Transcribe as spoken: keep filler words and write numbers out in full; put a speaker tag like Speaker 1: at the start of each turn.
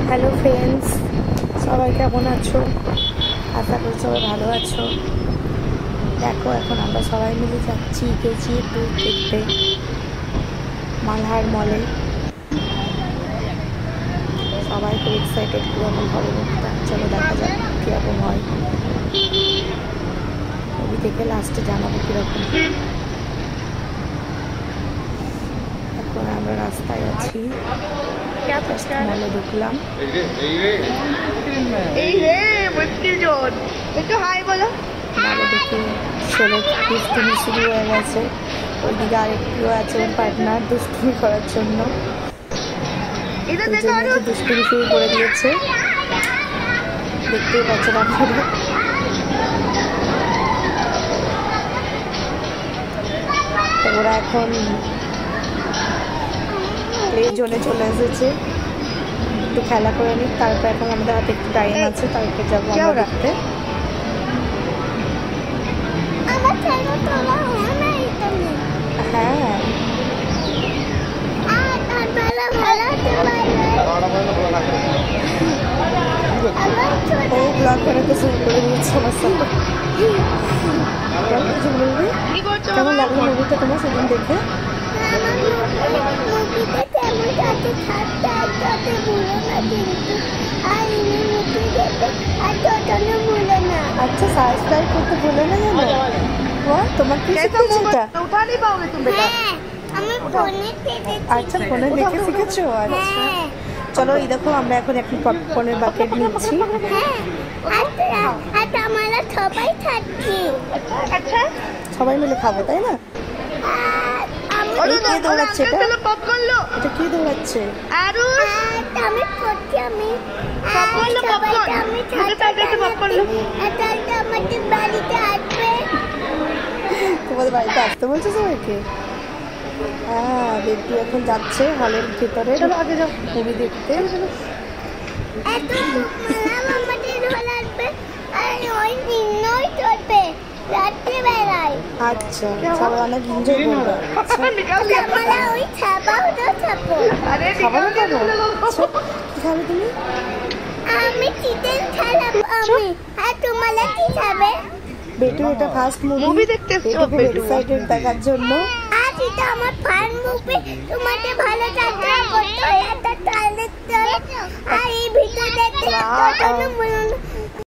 Speaker 1: Hello friends, সবাই কেমন আছো? আশা করি সবাই ভালো আছো। দেখো, এখন আমরা সবাই মিলে যাচ্ছি গেছি একটু দেখতে মালহার মলে। সবাই খুব এক্সাইটেড, কীরকম হবে মুভিটা। চলো দেখা যাক কীরকম হয়। মুভি থেকে লাস্টে জানাবো কীরকম। এখন আমরা রাস্তায় আছি, মলে ঢুকলাম। মলে ঢুকে ছেলে দুষ্টুমি শুরু হয়ে গেছে। ওইদিকে আরেকটিও আছে ওর পার্টনার দুষ্টুমি করার জন্য। দুষ্টুমি শুরু করে দিয়েছে, দেখতেই পাচ্ছেন আপনারা। ওরা এখন প্লে জোনে চলে এসেছে, একটু খেলা করে নিক, তারপর এখন আমাদের হাতে একটু টাইম আছে, তারপর যাবো আমরা রাখতে। হ্যাঁ, ও ব্লগ বানাতে শুরু করে দিয়েছে আমার সাথে। কিছু বলবি? কেমন লাগলো মুভিটা তোমার সেদিন দেখে? আচ্ছা, সাবস্ক্রাইব করতে ভুলে না জানো? তোমার কি শিখেছো? আচ্ছা, ফোনে দেখে শিখেছো? আচ্ছা চলো, এই দেখো আমরা এখন একটু পপকর্নের বাকেট নিচ্ছি। সবাই মিলে খাবো, তাই না? কে দৌড়াচ্ছে? এটা কে দৌড়াচ্ছে? তোমাদের বাড়িতে আসতে বলছো সবাইকে? হ্যাঁ, বেবি এখন যাচ্ছে হলের ভেতরে মুভি দেখতে। আচ্ছা, সবাই অনেক এনজয় করবে। কি খাবে তুমি? বেটু এটা ফার্স্ট মুভি দেখতে এক্সাইটেড দেখার জন্য। এটা আমার ফান মুভি, তোমাদের ভালো লাগবে করতে হয়, এটা তাহলে আর এই ভিডিও দেখতে